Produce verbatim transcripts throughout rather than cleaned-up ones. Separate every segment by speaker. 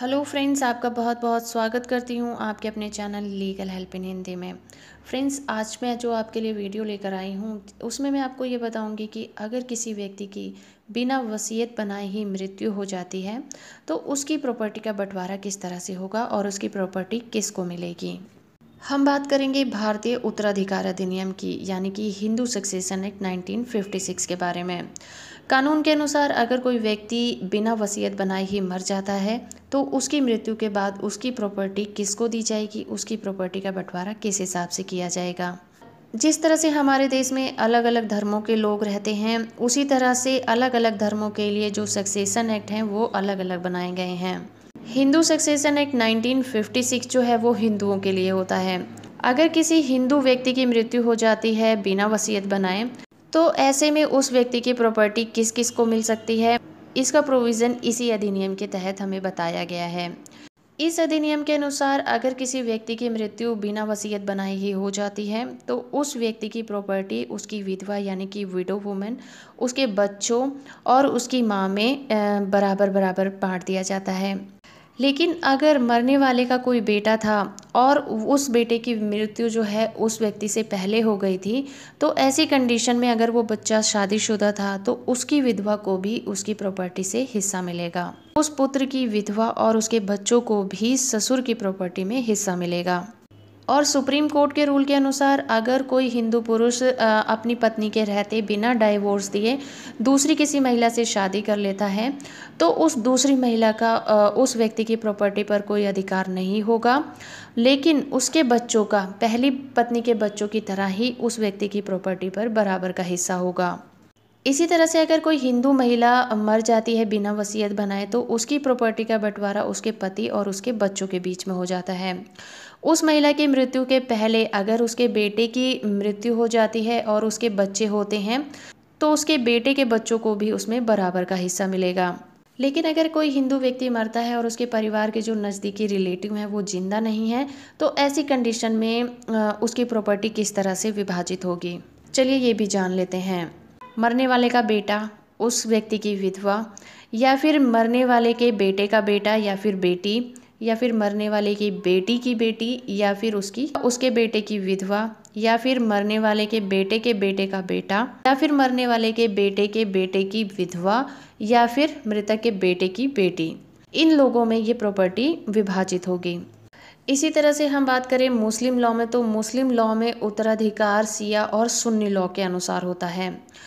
Speaker 1: Hello friends, आपका बहुत बहुत स्वागत करती हूँ आपके अपने channel legal help in Hindi में। फ्रेंड्स, आज मैं जो आपके लिए वीडियो लेकर आई हूँ उसमें मैं आपको ये बताऊँगी कि अगर किसी व्यक्ति की बिना वसीयत बनाए ही मृत्यु हो जाती है तो उसकी प्रॉपर्टी का बंटवारा किस तरह से होगा और उसकी प्रॉपर्टी किसको मिलेगी। हम बात करेंगे भारतीय उत्तराधिकार अधिनियम की, यानी कि Hindu succession act nineteen fifty six के बारे में। कानून के अनुसार अगर कोई व्यक्ति बिना वसीयत बनाए ही मर जाता है तो उसकी मृत्यु के बाद उसकी प्रॉपर्टी किसको दी जाएगी, उसकी प्रॉपर्टी का बंटवारा किस हिसाब से किया जाएगा। जिस तरह से हमारे देश में अलग अलग धर्मों के लोग रहते हैं, उसी तरह से अलग अलग धर्मों के लिए जो सक्सेशन एक्ट हैं वो अलग अलग बनाए गए हैं। Hindu succession act nineteen fifty six जो है वो हिंदुओं के लिए होता है। अगर किसी हिंदू व्यक्ति की मृत्यु हो जाती है बिना वसीयत बनाए तो ऐसे में उस व्यक्ति की प्रॉपर्टी किस किस को मिल सकती है, इसका प्रोविज़न इसी अधिनियम के तहत हमें बताया गया है। इस अधिनियम के अनुसार अगर किसी व्यक्ति की मृत्यु बिना वसीयत बनाए ही हो जाती है तो उस व्यक्ति की प्रॉपर्टी उसकी विधवा यानी कि विडो वुमेन, उसके बच्चों और उसकी माँ में बराबर बराबर बांट दिया जाता है। लेकिन अगर मरने वाले का कोई बेटा था और उस बेटे की मृत्यु जो है उस व्यक्ति से पहले हो गई थी, तो ऐसी कंडीशन में अगर वो बच्चा शादीशुदा था तो उसकी विधवा को भी उसकी प्रॉपर्टी से हिस्सा मिलेगा। उस पुत्र की विधवा और उसके बच्चों को भी ससुर की प्रॉपर्टी में हिस्सा मिलेगा। और सुप्रीम कोर्ट के रूल के अनुसार अगर कोई हिंदू पुरुष अपनी पत्नी के रहते बिना डाइवोर्स दिए दूसरी किसी महिला से शादी कर लेता है तो उस दूसरी महिला का उस व्यक्ति की प्रॉपर्टी पर कोई अधिकार नहीं होगा, लेकिन उसके बच्चों का पहली पत्नी के बच्चों की तरह ही उस व्यक्ति की प्रॉपर्टी पर बराबर का हिस्सा होगा। इसी तरह से अगर कोई हिंदू महिला मर जाती है बिना वसीयत बनाए तो उसकी प्रॉपर्टी का बंटवारा उसके पति और उसके बच्चों के बीच में हो जाता है। उस महिला की मृत्यु के पहले अगर उसके बेटे की मृत्यु हो जाती है और उसके बच्चे होते हैं तो उसके बेटे के बच्चों को भी उसमें बराबर का हिस्सा मिलेगा। लेकिन अगर कोई हिंदू व्यक्ति मरता है और उसके परिवार के जो नज़दीकी रिलेटिव हैं वो जिंदा नहीं है तो ऐसी कंडीशन में उसकी प्रॉपर्टी किस तरह से विभाजित होगी, चलिए ये भी जान लेते हैं। मरने वाले का बेटा, उस व्यक्ति की विधवा, या फिर मरने वाले के बेटे का बेटा या फिर बेटी, या फिर मरने वाले की बेटी की बेटी या फिर उसकी उसके बेटे की विधवा, या फिर मरने वाले के बेटे के बेटे का बेटा, या फिर मरने वाले के बेटे के बेटे की विधवा, या फिर मृतक के बेटे की बेटी। इन लोगों में ये प्रॉपर्टी विभाजित होगी। इसी तरह से हम बात करें मुस्लिम लॉ में तो मुस्लिम लॉ में उत्तराधिकार सिया और सुन्नी लॉ के अनुसार होता है।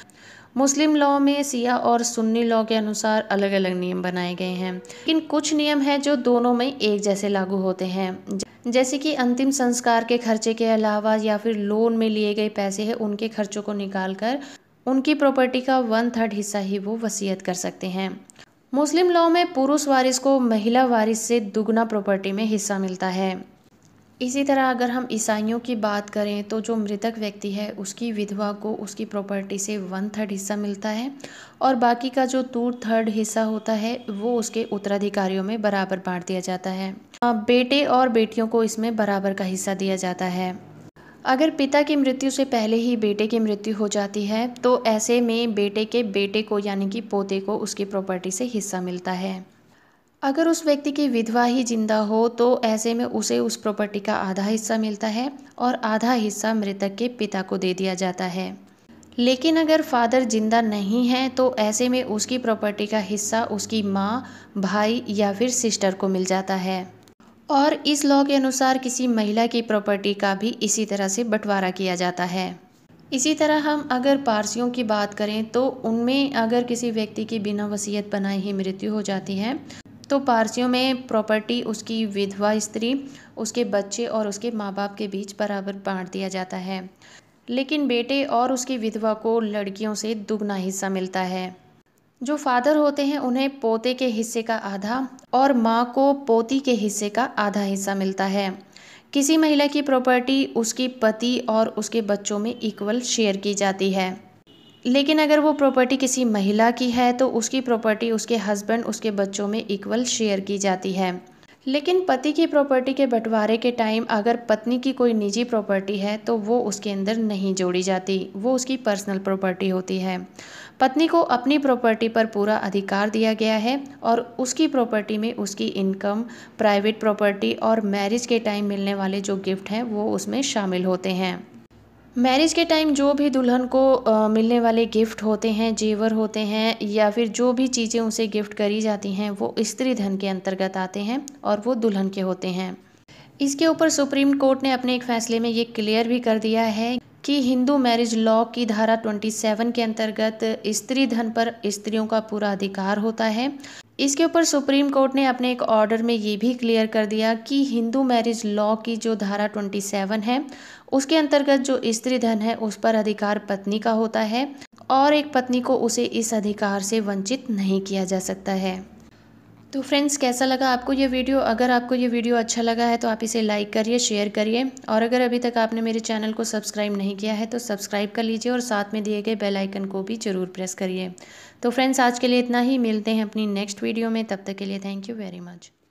Speaker 1: मुस्लिम लॉ में सिया और सुन्नी लॉ के अनुसार अलग अलग नियम बनाए गए हैं, लेकिन कुछ नियम हैं जो दोनों में एक जैसे लागू होते हैं। जैसे कि अंतिम संस्कार के खर्चे के अलावा या फिर लोन में लिए गए पैसे हैं उनके खर्चों को निकालकर उनकी प्रॉपर्टी का वन थर्ड हिस्सा ही वो वसीयत कर सकते हैं। मुस्लिम लॉ में पुरुष वारिस को महिला वारिस से दुगना प्रॉपर्टी में हिस्सा मिलता है। इसी तरह अगर हम ईसाइयों की बात करें तो जो मृतक व्यक्ति है उसकी विधवा को उसकी प्रॉपर्टी से वन थर्ड हिस्सा मिलता है और बाकी का जो टू थर्ड हिस्सा होता है वो उसके उत्तराधिकारियों में बराबर बांट दिया जाता है। बेटे और बेटियों को इसमें बराबर का हिस्सा दिया जाता है। अगर पिता की मृत्यु से पहले ही बेटे की मृत्यु हो जाती है तो ऐसे में बेटे के बेटे को यानी कि पोते को उसकी प्रॉपर्टी से हिस्सा मिलता है। अगर उस व्यक्ति की विधवा ही जिंदा हो तो ऐसे में उसे उस प्रॉपर्टी का आधा हिस्सा मिलता है और आधा हिस्सा मृतक के पिता को दे दिया जाता है। लेकिन अगर फादर जिंदा नहीं है तो ऐसे में उसकी प्रॉपर्टी का हिस्सा उसकी माँ, भाई या फिर सिस्टर को मिल जाता है। और इस लॉ के अनुसार किसी महिला की प्रॉपर्टी का भी इसी तरह से बंटवारा किया जाता है। इसी तरह हम अगर पारसियों की बात करें तो उनमें अगर किसी व्यक्ति की बिना वसीयत बनाए ही मृत्यु हो जाती है तो पारसियों में प्रॉपर्टी उसकी विधवा स्त्री, उसके बच्चे और उसके माँ बाप के बीच बराबर बांट दिया जाता है। लेकिन बेटे और उसकी विधवा को लड़कियों से दुगना हिस्सा मिलता है। जो फादर होते हैं उन्हें पोते के हिस्से का आधा और माँ को पोती के हिस्से का आधा हिस्सा मिलता है। किसी महिला की प्रॉपर्टी उसकी पति और उसके बच्चों में इक्वल शेयर की जाती है, लेकिन अगर वो प्रॉपर्टी किसी महिला की है तो उसकी प्रॉपर्टी उसके हस्बैंड उसके बच्चों में इक्वल शेयर की जाती है। लेकिन पति की प्रॉपर्टी के बंटवारे के टाइम अगर पत्नी की कोई निजी प्रॉपर्टी है तो वो उसके अंदर नहीं जोड़ी जाती, वो उसकी पर्सनल प्रॉपर्टी होती है। पत्नी को अपनी प्रॉपर्टी पर पूरा अधिकार दिया गया है और उसकी प्रॉपर्टी में उसकी इनकम, प्राइवेट प्रॉपर्टी और मैरिज के टाइम मिलने वाले जो गिफ्ट हैं वो उसमें शामिल होते हैं। मैरिज के टाइम जो भी दुल्हन को अ, मिलने वाले गिफ्ट होते हैं, जेवर होते हैं या फिर जो भी चीज़ें उसे गिफ्ट करी जाती हैं वो स्त्री धन के अंतर्गत आते हैं और वो दुल्हन के होते हैं। इसके ऊपर सुप्रीम कोर्ट ने अपने एक फैसले में ये क्लियर भी कर दिया है कि हिंदू मैरिज लॉ की धारा सत्ताईस के अंतर्गत स्त्री धन पर स्त्रियों का पूरा अधिकार होता है। इसके ऊपर सुप्रीम कोर्ट ने अपने एक ऑर्डर में ये भी क्लियर कर दिया कि हिंदू मैरिज लॉ की जो धारा सत्ताईस है उसके अंतर्गत जो स्त्री धन है उस पर अधिकार पत्नी का होता है और एक पत्नी को उसे इस अधिकार से वंचित नहीं किया जा सकता है। तो फ्रेंड्स, कैसा लगा आपको ये वीडियो? अगर आपको ये वीडियो अच्छा लगा है तो आप इसे लाइक करिए, शेयर करिए और अगर अभी तक आपने मेरे चैनल को सब्सक्राइब नहीं किया है तो सब्सक्राइब कर लीजिए और साथ में दिए गए बेल आइकन को भी ज़रूर प्रेस करिए। तो फ्रेंड्स, आज के लिए इतना ही, मिलते हैं अपनी नेक्स्ट वीडियो में। तब तक के लिए थैंक यू वेरी मच।